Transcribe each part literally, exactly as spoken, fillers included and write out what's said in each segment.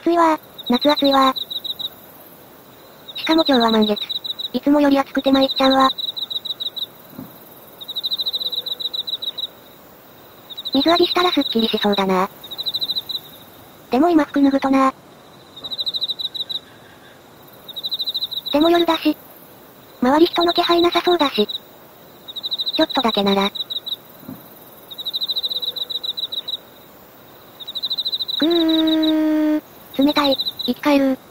暑いわー、夏暑いわー。しかも今日は満月。いつもより暑くて参っちゃうわ。水浴びしたらすっきりしそうだな。でも今服脱ぐとな。でも夜だし。周り人の気配なさそうだし。ちょっとだけなら。くー。冷たい。生き返る。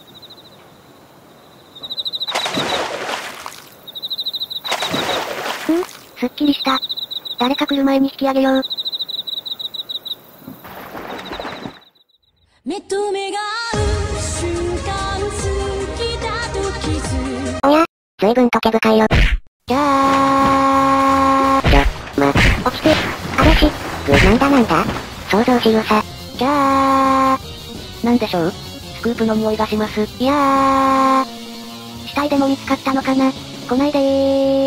ふぅ、すっきりした。誰か来る前に引き上げよう。 目と目が合う瞬間過ぎたと気づく。 おや、随分と毛深いよ。じゃあちょ、ま、起きて。嵐。ぐ、なんだなんだ想像しよさ。じゃあなんでしょう、スクープの匂いがします。いやー。死体でも見つかったのかな。来ないでー。